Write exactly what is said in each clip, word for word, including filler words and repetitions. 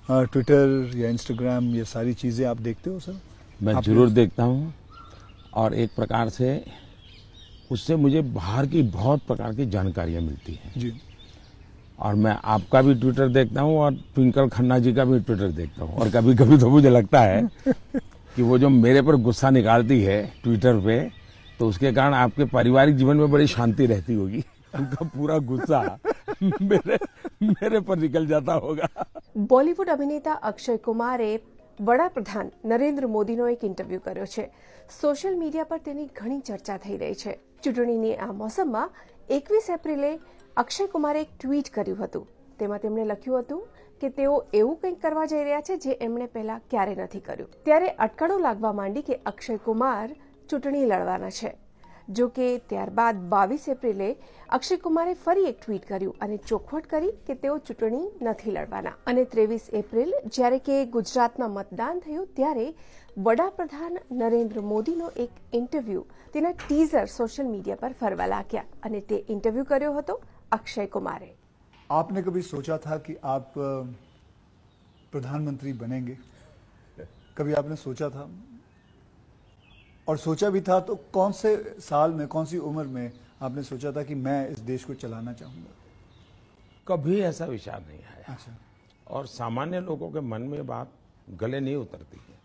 Twitter या Instagram ये सारी चीजें आप देखते हो सर? मैं जरूर देखता हूँ, और एक प्रकार से उससे मुझे बाहर की बहुत प्रकार की जानकारियां मिलती हैं जी। और मैं आपका भी ट्विटर देखता हूँ और ट्विंकल खन्ना जी का भी ट्विटर देखता हूँ, और कभी कभी तो मुझे लगता है कि वो जो मेरे पर गुस्सा निकालती है ट्विटर पे, तो उसके कारण आपके पारिवारिक जीवन में बड़ी शांति रहती होगी। उनका पूरा गुस्सा मेरे मेरे पर निकल जाता होगा। બોલિવૂડ અભિનેતા અક્ષય કુમારે વડાપ્રધાન નરેન્દ્ર મોદીનો એક ઇન્ટરવ્યુ કર્યો છે। સોશિયલ મીડિયા પર તેની ઘણી ચર્ચા થઈ રહી છે। ચૂંટણીની આ મોસમમાં એકવીસ એપ્રિલે અક્ષય કુમારે એક ટ્વીટ કર્યું હતું। તેમાં તેમણે લખ્યું હતું કે તેઓ એવું કંઈક કરવા જઈ રહ્યા છે જે એમણે પહેલા ક્યારે નથી કર્યું। ત્યારે અટકળો लागवा માંડી કે અક્ષય કુમાર ચૂંટણી લડવાના છે। જો કે ત્યારબાદ બાવીસ એપ્રિલે અક્ષય કુમારે ફરી એક ટ્વીટ કર્યું અને ચોખવટ કરી કે તેઓ ચૂંટણી નથી લડવાના। અને ત્રેવીસ એપ્રિલ જ્યારે કે ગુજરાતમાં મતદાન થયું ત્યારે વડાપ્રધાન નરેન્દ્ર મોદીનો એક ઇન્ટરવ્યુ તેના ટીઝર સોશિયલ મીડિયા પર ફરવા લાગ્યા અને તે ઇન્ટરવ્યુ કર્યો હતો અક્ષય કુમારે। आपने कभी सोचा था कि आप प्रधानमंत्री बनेंगे? कभी आपने सोचा था? और सोचा भी था तो कौन से साल में, कौन सी उम्र में आपने सोचा था कि मैं इस देश को चलाना चाहूंगा? कभी ऐसा विचार नहीं आया। अच्छा। और सामान्य लोगों के मन में बात गले नहीं उतरती है।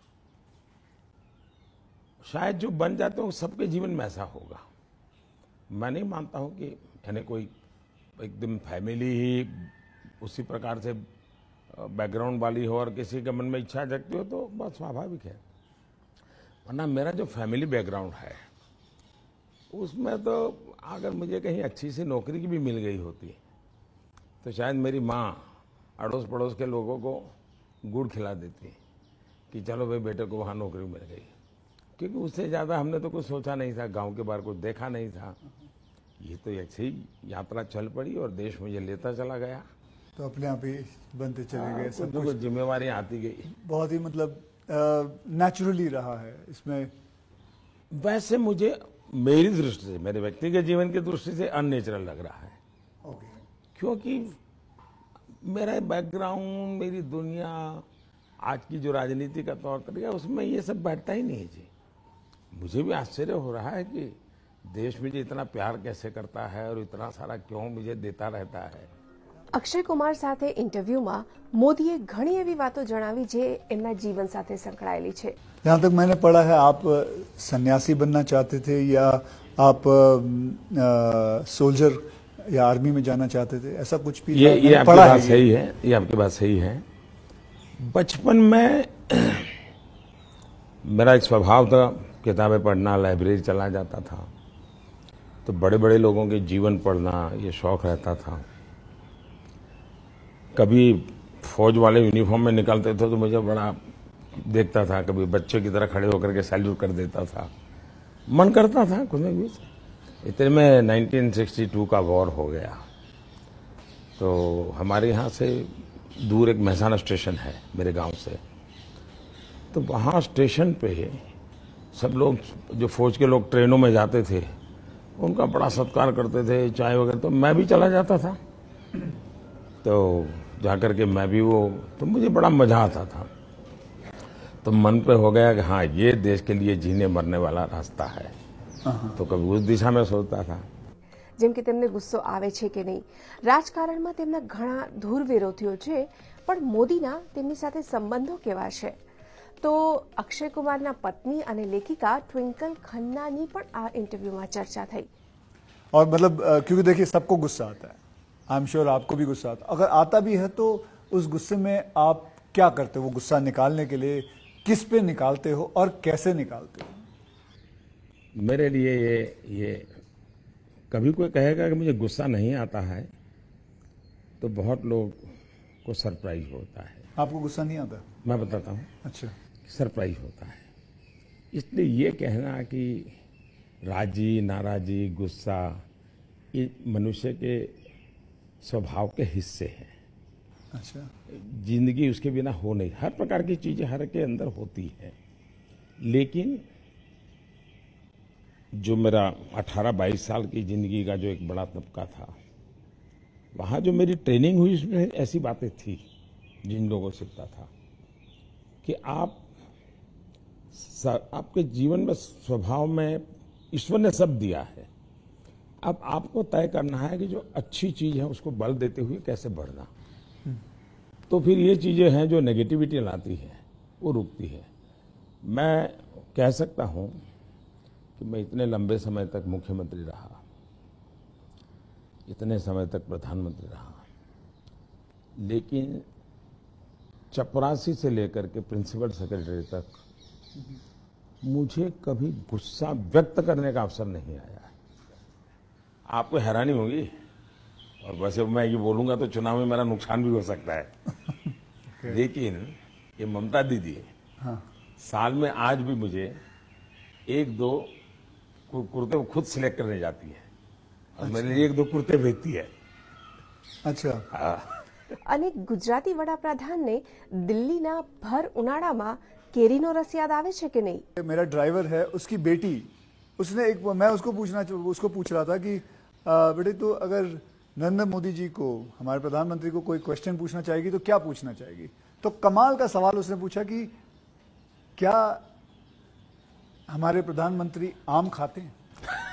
शायद जो बन जाते हो सबके जीवन में ऐसा होगा। मैं नहीं मानता हूं कि यानी कोई एकदम फैमिली ही उसी प्रकार से बैकग्राउंड वाली हो और किसी के मन में इच्छा जगती हो तो बहुत स्वाभाविक है। वरना मेरा जो फैमिली बैकग्राउंड है उसमें तो अगर मुझे कहीं अच्छी सी नौकरी की भी मिल गई होती तो शायद मेरी माँ अड़ोस पड़ोस के लोगों को गुड़ खिला देती कि चलो भाई बेटे को वहाँ नौकरी मिल गई, क्योंकि उससे ज़्यादा हमने तो कुछ सोचा नहीं था, गांव के बाहर कुछ देखा नहीं था। ये तो ऐसे ही यात्रा चल पड़ी और देश मुझे लेता चला गया, तो अपने आप ही बनते चले गए। सब कुछ जिम्मेवारी आती गई। बहुत ही मतलब नेचुरली रहा है इसमें। वैसे मुझे मेरी दृष्टि से, मेरे व्यक्तिगत जीवन की दृष्टि से अननेचुरल लग रहा है। ओके। क्योंकि मेरा बैकग्राउंड, मेरी दुनिया, आज की जो राजनीति का तौर तरीका उसमें ये सब बैठता ही नहीं है जी। मुझे भी आश्चर्य हो रहा है कि देश मुझे इतना प्यार कैसे करता है और इतना सारा क्यों मुझे देता रहता है। અક્ષય કુમાર સાથે ઇન્ટરવ્યુમાં મોદીએ ઘણી એવી વાતો જણાવી જે એમના જીવન સાથે સંકળાયેલી છે। जहाँ तक मैंने पढ़ा है आप सन्यासी बनना चाहते थे या आप सोल्जर या आर्मी में जाना चाहते थे, ऐसा कुछ भी? ये ये आपकी बात सही है, ये आपकी बात सही है। बचपन में मेरा एक स्वभाव था किताबें पढ़ना, लाइब्रेरी चला जाता था, तो बड़े बड़े लोगों के जीवन पढ़ना ये शौक रहता था। कभी फौज वाले यूनिफॉर्म में निकलते थे तो मुझे बड़ा देखता था, कभी बच्चे की तरह खड़े होकर के सैल्यूट कर देता था, मन करता था कुछ न कुछ। इतने में उन्नीस सौ बासठ का वॉर हो गया, तो हमारे यहाँ से दूर एक मेहसाना स्टेशन है मेरे गांव से, तो वहाँ स्टेशन पे सब लोग जो फौज के लोग ट्रेनों में जाते थे उनका बड़ा सत्कार करते थे, चाय वगैरह, तो मैं भी चला जाता था। तो जाकर के मैं भी वो, तो मुझे बड़ा मजा आता था। तो मन पे हो गया कि हाँ ये देश के लिए जीने मरने वाला रास्ता है, तो कभी उस दिशा में सोचता था। જેમ કે તેમને ગુસ્સો આવે છે કે નહીં, રાજકારણમાં તેમના ઘણા ધૂર વિરોધીઓ છે, પણ મોદીના તેમની સાથે સંબંધો કેવા છે? તો અક્ષય કુમારના પત્ની અને લેખિકા ટ્વિંકલ ખન્નાની પણ આ ઇન્ટરવ્યુમાં ચર્ચા થઈ। और मतलब क्योंकि देखिए सबको गुस्सा आता है, आई एम श्योर आपको भी गुस्सा आता, अगर आता भी है तो उस गुस्से में आप क्या करते हो? वो गुस्सा निकालने के लिए किस पे निकालते हो और कैसे निकालते हो? मेरे लिए ये ये कभी कोई कहेगा कि मुझे गुस्सा नहीं आता है तो बहुत लोग को सरप्राइज होता है। आपको गुस्सा नहीं आता? मैं बताता हूँ। अच्छा। सरप्राइज होता है। इसलिए ये कहना कि राजी नाराजी गुस्सा ये मनुष्य के स्वभाव के हिस्से हैं। अच्छा। जिंदगी उसके बिना हो नहीं, हर प्रकार की चीजें हर के अंदर होती है, लेकिन जो मेरा अठारह बाईस साल की जिंदगी का जो एक बड़ा तबका था, वहाँ जो मेरी ट्रेनिंग हुई उसमें ऐसी बातें थी जिन लोगों से सीखता था कि आप आपके जीवन में स्वभाव में ईश्वर ने सब दिया है। अब आपको तय करना है कि जो अच्छी चीज है उसको बल देते हुए कैसे बढ़ना। तो फिर ये चीजें हैं जो नेगेटिविटी लाती है वो रुकती है। मैं कह सकता हूं कि मैं इतने लंबे समय तक मुख्यमंत्री रहा, इतने समय तक प्रधानमंत्री रहा, लेकिन चपरासी से लेकर के प्रिंसिपल सेक्रेटरी तक मुझे कभी गुस्सा व्यक्त करने का अवसर नहीं आया। आपको हैरानी होगी, और वैसे मैं ये बोलूंगा तो चुनाव में मेरा नुकसान भी हो सकता है okay. लेकिन ये ममता दीदी हाँ. साल में आज भी मुझे एक दो कुर्ते खुद सिलेक्ट करने जाती है और अच्छा. मेरे लिए एक दो कुर्ते भेजती है। अच्छा हाँ. અને ગુજરાતી વડાપ્રધાનને દિલ્હીના ભર ઉનાળામાં કેરીનો રસ યાદ આવે છે કે નહીં? मेरा ड्राइवर है, उसकी बेटी, उसने एक मैं उसको पूछना उसको पूछ रहा था कि बेटे तो अगर नरेंद्र मोदी जी को, हमारे प्रधानमंत्री को कोई क्वेश्चन पूछना चाहेगी तो क्या पूछना चाहेगी? तो कमाल का सवाल उसने पूछा कि क्या हमारे प्रधानमंत्री आम खाते हैं?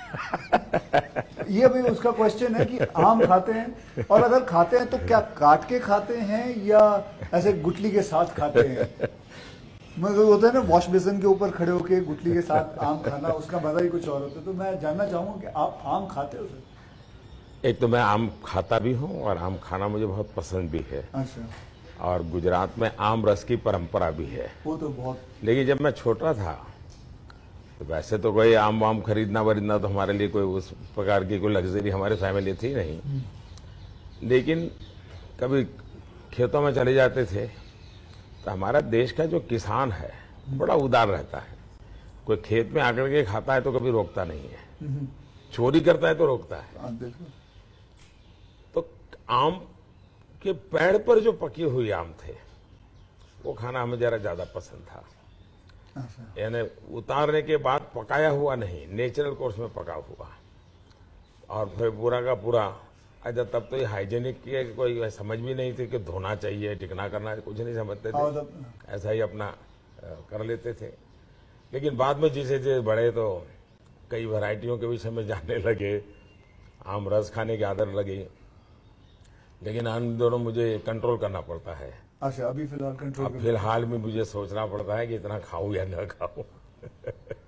ये भी उसका क्वेश्चन है कि आम खाते हैं, और अगर खाते हैं तो क्या काट के खाते हैं या ऐसे गुटली के साथ खाते हैं? मतलब होता है ना वॉश बेसिन के ऊपर खड़े होके गुटली के साथ आम खाना, उसका मजा ही कुछ और होता है। तो मैं जानना चाहूंगा कि आप आम खाते हो सर? एक तो मैं आम खाता भी हूँ और आम खाना मुझे बहुत पसंद भी है। अच्छा। और गुजरात में आम रस की परंपरा भी है। वो तो बहुत। लेकिन जब मैं छोटा था तो वैसे तो कोई आम वाम खरीदना वरीदना तो हमारे लिए कोई उस प्रकार की कोई लग्जरी हमारे फैमिली थी नहीं, लेकिन कभी खेतों में चले जाते थे तो हमारा देश का जो किसान है बड़ा उदार रहता है। कोई खेत में आकर के खाता है तो कभी रोकता नहीं है, चोरी करता है तो रोकता है। तो आम के पेड़ पर जो पके हुए आम थे वो खाना हमें जरा ज्यादा पसंद था। यानी उतारने के बाद पकाया हुआ नहीं, नेचुरल कोर्स में पका हुआ, और फिर पूरा का पूरा। अच्छा तब तो ये हाइजेनिक की कोई समझ भी नहीं थी कि धोना चाहिए, टिकना करना, कुछ नहीं समझते थे, ऐसा ही अपना कर लेते थे। लेकिन बाद में जैसे जैसे बड़े तो कई वैरायटियों के विषय में जानने लगे, आम रस खाने की आदत लगी, लेकिन इन दोनों मुझे कंट्रोल करना पड़ता है। अच्छा, अभी फिलहाल कंट्रोल अब फिलहाल में मुझे सोचना पड़ता है कि इतना खाऊं या न खाऊं।